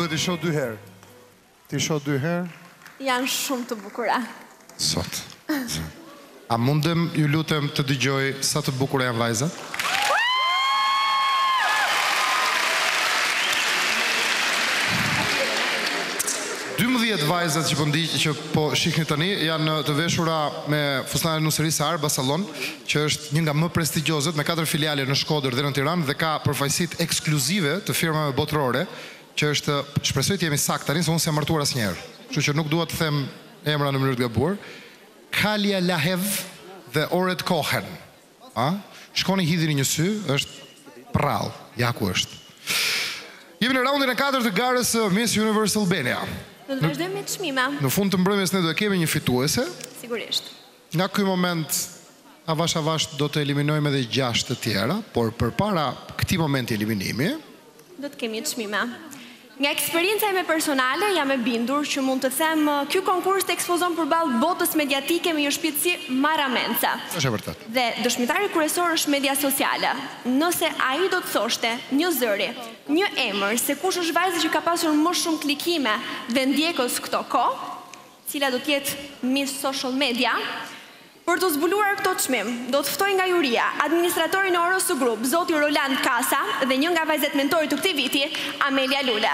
duhet i shoh 2 herë. Ti shoh 2 herë? Janë shumë të bukura. Sot. A mundem, ju lutem, të dëgjoj sa të bukura janë vajzat? Vajzat që po shihni tani janë të veshura me fustane Nusëri Sar Basallon, që është një nga më prestigjioset me 4 filiale në Shkodër dhe në Tiranë dhe ka përfaqësitë ekskluzive të firmave botërore, që është, shpresoj të jemi saktë tani, se unë s'jam martuar asnjëherë. Kështu që nuk dua të them emra në mënyrë të gabuar. Kalia Lahev dhe Oret Cohen. Shkoni hidhini një sy, është prrall, ja ku është. Jemi në raundin e 4 të garës Miss Universe Albania. Do të vazhdojmë me çmime. Në fund të mbrëmjes ne do të kemi një fituese. Sigurisht. Nga ky moment avash do të eliminojmë edhe 6 të tjera, por përpara këtij momenti eliminimi, do të kemi çmime. Nga eksperjenca ime personale jam e bindur që mund të them ky konkurs të ekspozon përballë botës mediatike me një shpirtësi marramenca. Është e vërtetë. Dhe dëshmitari kryesor është media sociale. Nëse ai do të thoshte një zëri, një emër, se kush është vajza që ka pasur më shumë klikime dhe ndjekës këto kohë, cila do të jetë Miss Social Media, për të zbuluar këto çmim, do të ftoj nga juria administratorin e Orosu Group, zoti Roland Kasa, dhe një nga vajzat mentori të këtij viti, Amelia Lule.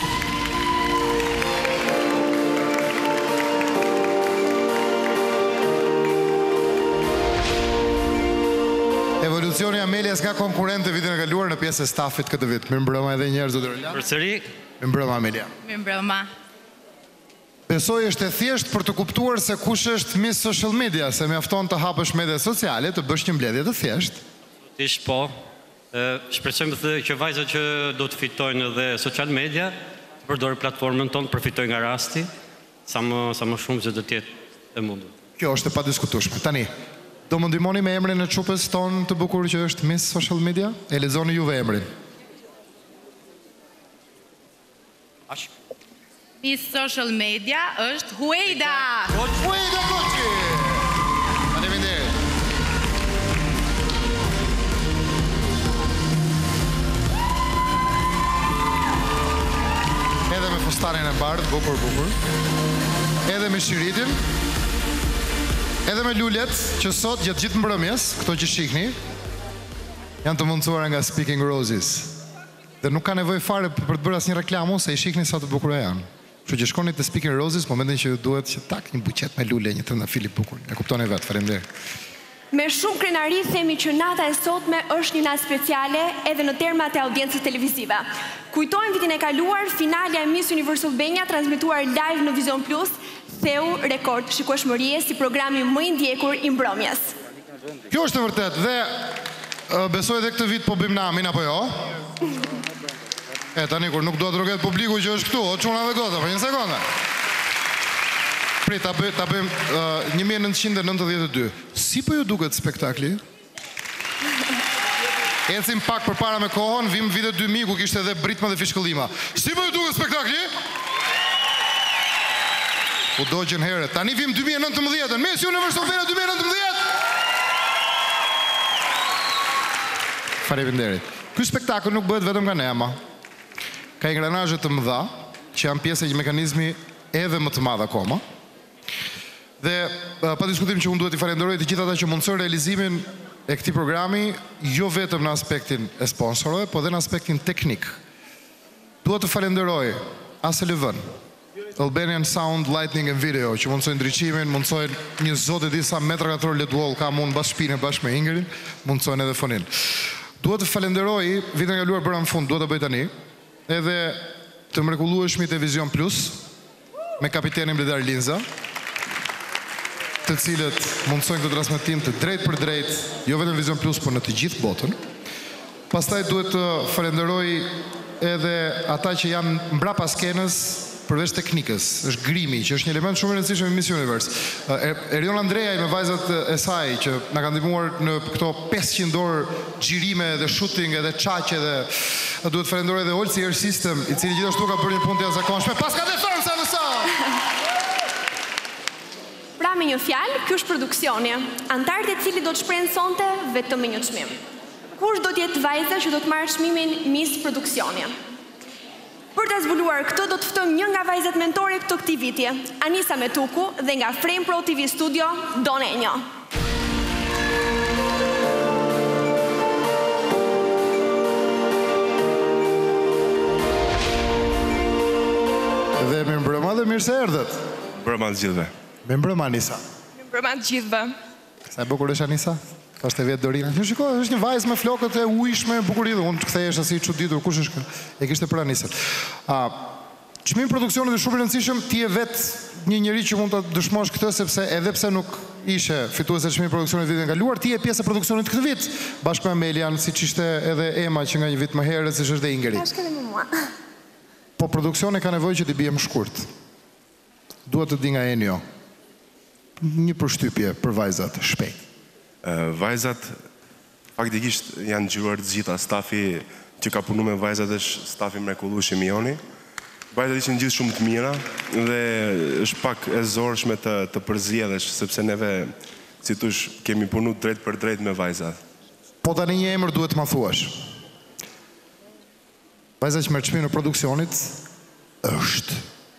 Evolucioni Amelias ka konkurrent të vitin e kaluar në pjesë e stafit këtë vit. Mirëmbrëma edhe një herë zoti Roland. Përsëri. Mirëmbrëma Amelia. Mirëmbrëma. Besoj është e thjesht për të kuptuar se kush është Miss Social Media, se mjafton të hapësh media sociale, të bësh një mbledhje të thjesht. Ish po. Shpresojmë që vajzat që do të fitojnë dhe social media, të përdorë platformën tonë, përfitojnë nga rasti, sa më shumë që do të jetë e mundur. Kjo është e padiskutueshme. Tani, do më ndihmoni me emrin e çupës tonë të bukur që është Miss Social Media? E lexoni juve emrin. Miss Social Media është Huejda. Huejda Koçi. Faleminderit. Edhe me fustanin e bardhë, bukur. Edhe me shiritin. Edhe me lulet, që sot gjatë gjithë mbrëmjes, këto që shihni, janë të mundësuara nga Speaking Roses. Dhe nuk ka nevojë fare për të bërë asnjë reklamë, se i shihni sa të bukura janë. Kështu që shkoni te Speaking Roses, momentin që duhet që tak një buqet me lule, një trëndafil i bukur. E kuptoni vetë, faleminderit. Me shumë krenari themi që nata e sotme është një natë speciale edhe në termat e audiencës televizive. Kujtojmë vitin e kaluar, finalja e Miss Universe Albania transmetuar live në Vision Plus, theu rekord shikueshmërie si programi më i ndjekur i mbrëmjes. Kjo është e vërtet dhe besoj edhe këtë vit po bëjmë namin apo jo? Tani kur nuk do të rroget publiku që është këtu, o çuna dhe gota, për një sekondë. Prit, ta bëjmë 1992. Si po ju duket spektakli? Ecim pak përpara me kohën, vim vitet 2000 ku kishte edhe britma dhe fishkëllima. Si po ju duket spektakli? U dogjen herët. Tani vim 2019, Miss Universe Albania 2019. Faleminderit. Ky spektakël nuk bëhet vetëm nga ne, ama ka ingranazhe të mëdha që janë pjesë e një mekanizmi edhe më të madh akoma. Dhe pa diskutim që unë duhet i falenderoj të gjithë ata që mundësojnë realizimin e këtij programi, jo vetëm në aspektin e sponsorëve, por edhe në aspektin teknik. Dua të falenderoj ASLV-n, Albanian Sound, Lighting and Video, që mundësojnë ndriçimin, mundësojnë një zot e disa metra katror LED wall, kam unë bashkë shpinën bashkë me Ingrid, mundësojnë edhe fonin. Dua të falenderoj, vitin e kaluar bëra në fund, dua ta bëj tani, edhe të mrekullueshmit e Vision Plus, me kapitenin Bledar Linza, të cilët mundësojnë këtë transmetim të drejt për drejt, jo vetëm Vision Plus, por në të gjithë botën. Pastaj duhet të falenderoj edhe ata që janë mbrapa skenës përveç teknikës, është grimi, që është një element shumë i rëndësishëm i Miss Universe. Erion Andreaj me vajzat e saj, që na kanë ndihmuar në këto 500 orë xhirime dhe shooting edhe çaqe dhe duhet falenderoj edhe Olsi Air System, i cili gjithashtu ka bërë një punë të jashtëzakonshme. Paska de Franca në sa. Pra me një fjalë, ky është produksioni, antarët e cilit do të shprehin sonte vetëm me një çmim. Kush do të jetë vajza që do të marrë çmimin Miss Produksioni? Për Për të zbuluar këtë, do të ftojmë një nga vajzat mentore të këtij viti, Anisa Metuku, dhe nga Frame Pro TV Studio, Donenjo. Dhe mirë mbrëma dhe mirë se erdhët. Mbrëma të gjithëve. Mirë mbrëma, Anisa. Mirë mbrëma të gjithëve. Sa e bukur është Anisa? Ka është e vetë Dorina. Një shiko, është një vajzë me flokët e ujshme, bukurit, unë të kthehesh asi çuditur, kush është kë? E kishte për Anisën. Çmimi i produksionit është shumë i rëndësishëm, ti je vetë një njerëz që mund ta dëshmosh këtë, sepse edhe pse nuk ishe fituese çmimi i produksionit vitin e kaluar, ti je pjesë e produksionit këtë vit, bashkë me Amelian, siç ishte edhe Ema që nga një vit më herët, siç është dhe Ingrid. Bashkë me mua. Po produksioni ka nevojë që t'i bie më shkurt. Duhet të di nga Enio. Një përshtypje për vajzat, shpejt. Vajzat faktikisht janë gjuar të gjitha, stafi që ka punu me vajzat është stafi mrekullueshëm i Joni. Vajzat ishin gjithë shumë të mira dhe është pak e zorshme të përzjedhesh, sepse neve, si thush, kemi punu drejt për drejt me vajzat. Po tani një emër duhet ma thuash. Vajza që merr çmimin e produksionit është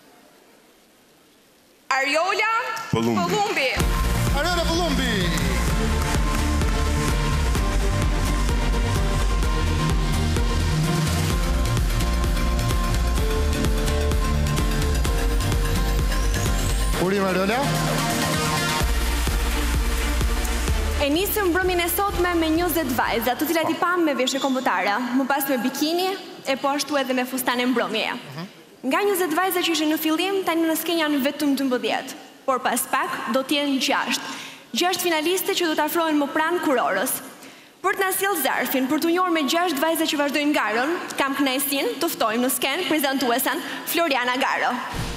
Ariola Pëllumbi. Ariola Pëllumbi. Urim Ariola. E nisëm mbrëmjen e sotme me 20 vajza, të cilat I pam me veshje kombëtare, më pas me bikini, e po ashtu edhe me fustane mbrëmjeje. Nga 20 vajza që ishin në fillim, tani në skenjë janë vetëm 12, por pas pak do të jenë 6. 6 finaliste që do të afrohen më pranë kurorës. Për të na sjellë zarfin, për të njohur me 6 vajza që vazhdojnë garën, kam kënaqësinë të ftojmë në skenë prezantuesen Floriana Garo.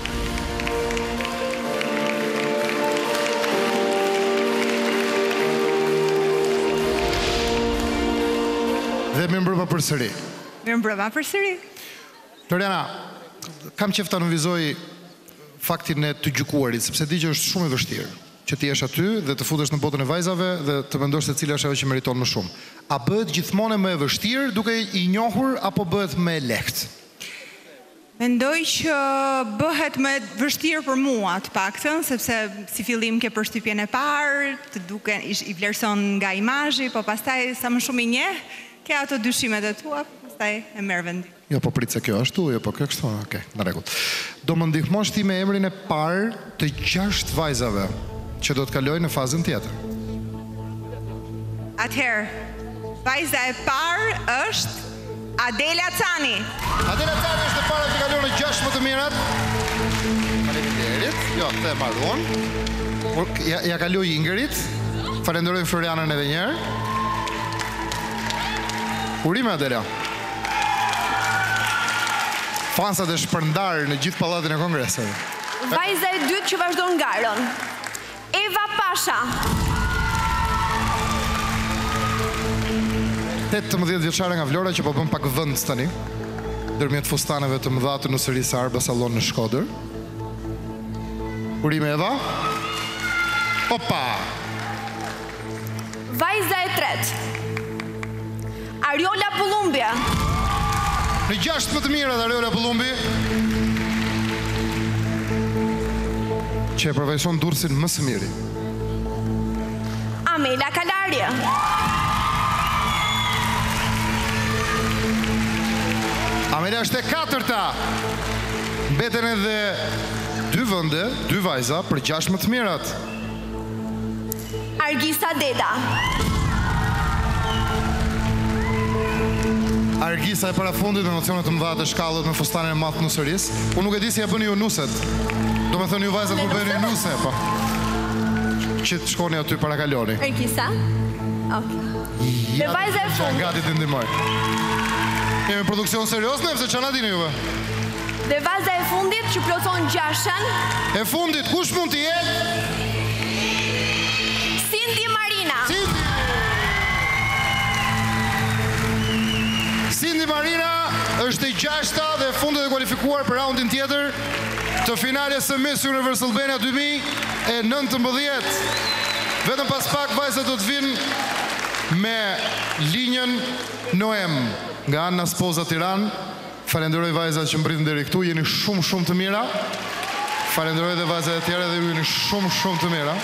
Dhe mirë mbrëma përsëri. Mirë mbrëma përsëri. Floriana, kam qejf ta analizoj faktin e të gjykuarit, sepse di që është shumë I vështirë që ti jesh aty dhe të futesh në botën e vajzave dhe të mendosh se cila është ajo që meriton më shumë. A bëhet gjithmonë më e vështirë duke I njohur apo bëhet më e lehtë? Mendoj që bëhet më e vështirë për mua të paktën, sepse si fillim ke përshtypjen e parë, të duke I vlerëson nga imazhi, po pastaj sa më shumë I njeh, ke ato dyshimet e tua, pastaj e merr vendin. Jo, po prit se kjo ashtu, jo, po kjo kështu, okej, në rregull. Do më ndihmosh ti me emrin e parë të 6 vajzave që do të kalojnë në fazën tjetër. Atëherë, vajza e parë është Adela Cani. Adela Cani është e para që kalon në 6 më të mirat. Faleminderit. Jo, të e marron. Ja kaloi Ingrid. Falenderoj Florianën edhe një herë. Urime Adela. Fansat e shpërndarë në gjithë pallatin e kongreseve. Vajza e dytë që vazhdon garën, Eva Pasha. 18 vjeçare nga Vlora që po bën pak vend tani, ndërmjet fustaneve të mëdha të Nuserisë Arba Sallon në Shkodër. Urime Eva. Opa. Vajza e tretë, Ariola Pëllumbi. Në 6 më të mirat Ariola Pëllumbi, që e përvajson dursin më së miri. Amela Kalari. Amela është e 4-ta. Mbeten edhe 2 vende, 2 vajza për 6 më të mirat. Argisa Deda. Argisa e parafundit në emocione të mëdha të shkallët me fustanin e madh të Nuserisë. Unë nuk e di si ja bëni ju nuset. Do me thënë ju vajzat ku bëni nuse, po. Që të shkoni aty para kaloni. Argisa. Okej. Dhe vajza e fundit. Gati të ndihmoj. Kemi produksion serios ne, pse çana dini juve? Dhe vajza e fundit që plotson 6-ën. E fundit, kush mund të jetë? Cindy Marina. Cindy Marina është e 6-ta dhe fundit e kualifikuar për raundin tjetër të finales së Miss Universal Albania 2019. Vetëm pas pak vajzat do të vinë me linjën Noem nga Anna Spoza Tiranë, Falenderoj vajzat që mbritën deri këtu, jeni shumë të mira. Falenderoj dhe vajzat e tjera dhe ju jeni shumë të mira.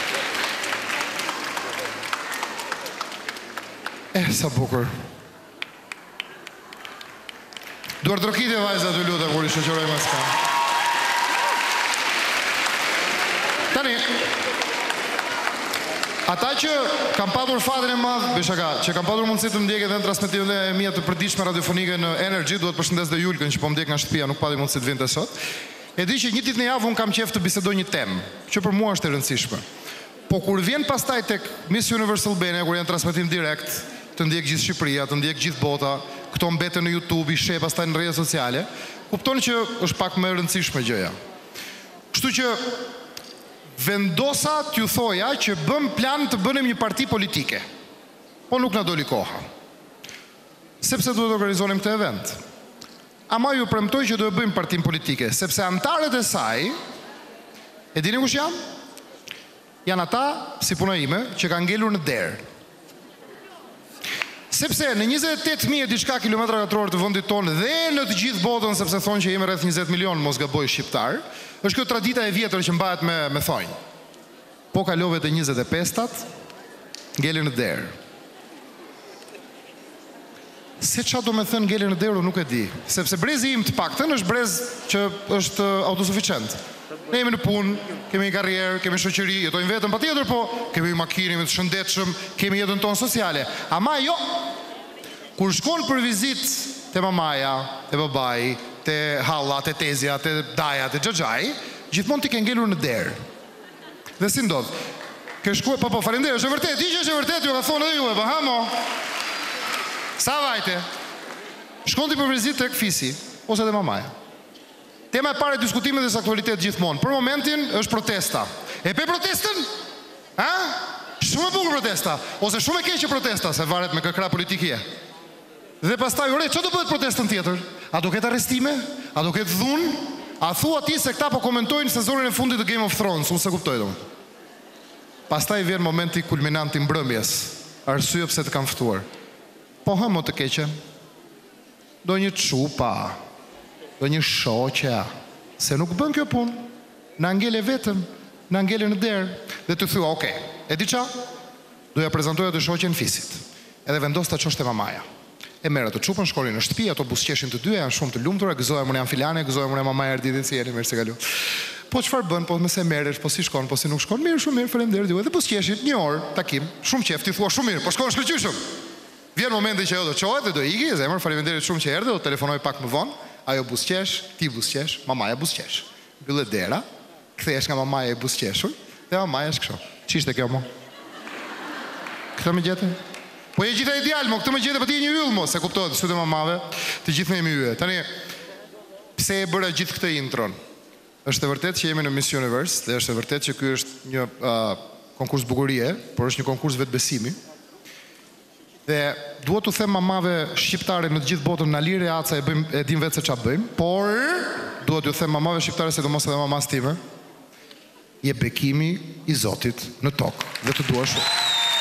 Sa bukur. Duar drokitje vajzat ju lutem kur i shoqëroj mas ka. Tani, ata që kam patur fatin e madh, që kam patur mundësi të ndjek edhe në transmetimin e mia të përditshme radiofonike në Energy, duhet përshëndes dhe Julkën që po ndjek nga shtëpia, nuk pati mundësi të vinte sot. E di që një ditë në javë unë kam qejf të bisedoj një temë, që për mua është e rëndësishme. Po kur vjen pastaj tek Miss Universe Albania, kur janë transmetim direkt, të ndjek gjithë Shqipëria, të ndjek gjithë bota, këto mbeten në YouTube, i sheh pastaj në rrjetet sociale, kuptoni që është pak më e rëndësishme gjëja. Kështu që vendosa t'ju thoja që bëm plan të bënim një parti politike. Po nuk na doli koha. Sepse duhet të organizonim këtë event. Ama ju premtoj që do të bëjmë partin politike, sepse antarët e saj, e dini kush janë? Janë ata, si puna ime, që kanë ngelur në derë. Sepse në 28.000 diçka kilometra katror të vendit tonë dhe në të gjithë botën, sepse thonë që jemi rreth 20 milion, mos gaboj shqiptar, është kjo tradita e vjetër që mbahet me thonjë. Po kalove të 25-tat, ngeli në derë. Se qa do me thënë ngeli në derë, nuk e di. Sepse brezi im të paktën është brez që është autosuficient. Ne jemi në punë, kemi një karrierë, kemi shoqëri, jetojmë vetëm patjetër, po kemi makinë, jemi të shëndetshëm, kemi jetën tonë sociale. Ama jo, kur shkon për vizitë te mamaja, te babai, te halla, te tezja, te daja, te xhaxhai, gjithmonë ti ke ngelur në derë. Dhe si ndodh? Ke shkuar, po faleminderit, është e vërtetë, di që është e vërtetë, ju ka thonë edhe juve, po hamo. Sa vajte? Shkon ti për vizitë tek fisi ose te mamaja. Tema e parë e diskutimit dhe aktualitet gjithmonë. Për momentin është protesta. E pe protestën? Ha? Shumë e bukur protesta. Ose shumë e keqe protesta, se varet me kë krah politikie. Dhe pastaj, ore, çfarë do bëhet protestën tjetër? A do ketë arrestime? A do ketë dhunë? A thua ti se këta po komentojnë sezonin e fundit të Game of Thrones? Unë se kuptoj domun. Pastaj vjen momenti kulminant i mbrëmjes. Arsye pse të kam ftuar. Po hamo të keqen. Do një çupa. Do një shoqja, se nuk bën kjo punë, na ngele vetëm, na ngele në derë, dhe të thua, okay, e di qa? Do ja prezentoj atë shoqen fisit, edhe vendos të qoshte mamaja. E merë të çupën, shkoli në shtëpi, ato busqeshin të dy, janë shumë të lumtura, gëzoja më në janë filane, gëzoja më në mamaja erdidin si jeni, mirë se kalu. Po çfarë bën, po mëse merresh, po si shkon, po si nuk shkon, mirë, shumë mirë, faleminderit ju, edhe busqeshit, një orë, takim, shumë qeft, ti thua shumë mirë, po shkon shkëlqyshëm. Vjen momenti që ajo do çohet dhe do iki, zemër, faleminderit shumë që erdhe, do telefonoj pak më vonë. Ajo busqesh, ti busqesh, mamaja busqesh. Mbyllet dera, kthehesh nga mamaja e busqeshur, dhe mamaja është kështu. Ç'ishte kjo mo? Këtë më gjete? Po je gjithë ideal mo, këtë më gjete, po ti je një yll mo, se kuptohet, sytë e mamave, të gjithë ne jemi yje. Tani, pse e bëra gjithë këtë intron? Është e vërtet që jemi në Miss Universe, dhe është e vërtet që ky është një konkurs bukurie, por është një konkurs vetbesimi. Dhe duhet të them mamave shqiptare në të gjithë botën na lirë aca e dim vetë se ç'a bëjmë, por duhet t'ju them mamave shqiptare, sidomos edhe mamas time, je bekimi i Zotit në tokë dhe të dua shumë.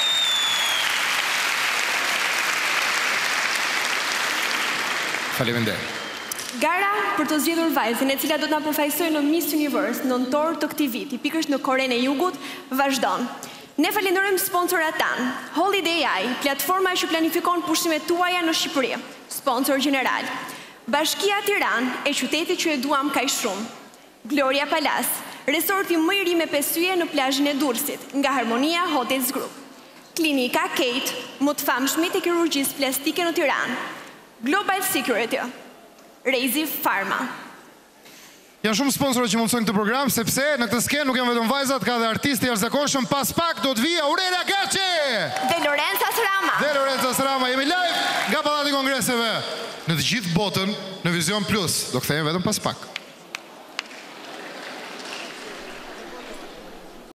Faleminderit. Gara për të zgjedhur vajzën e cila do të na përfaqësojë në Miss Universe në nëntor të këtij viti, pikërisht në Korenë e Jugut, vazhdon. Ne falenderojmë sponsorat tanë, Holiday Eye, platforma që planifikon pushimet tuaja në Shqipëri, sponsor general, Bashkia Tiranë, e qyteti që e duam kaq shumë, Gloria Palace, resorti më i ri me pesyje në plazhin e Durrësit, nga Harmonia Hotels Group, Klinika Kate, më të famshmit e kirurgjisë plastike në Tiranë, Global Security, Rezi Pharma. Janë shumë sponsorë që mundsojnë këtë program, sepse në këtë skenë nuk janë vetëm vajzat, ka dhe artistë jashtëzakonshëm, pas pak do të vijë Aurelia Gaçi dhe Lorenza Srama. Jemi live nga Pallati i Kongreseve në të gjithë botën në Vision Plus. Do kthehemi vetëm pas pak.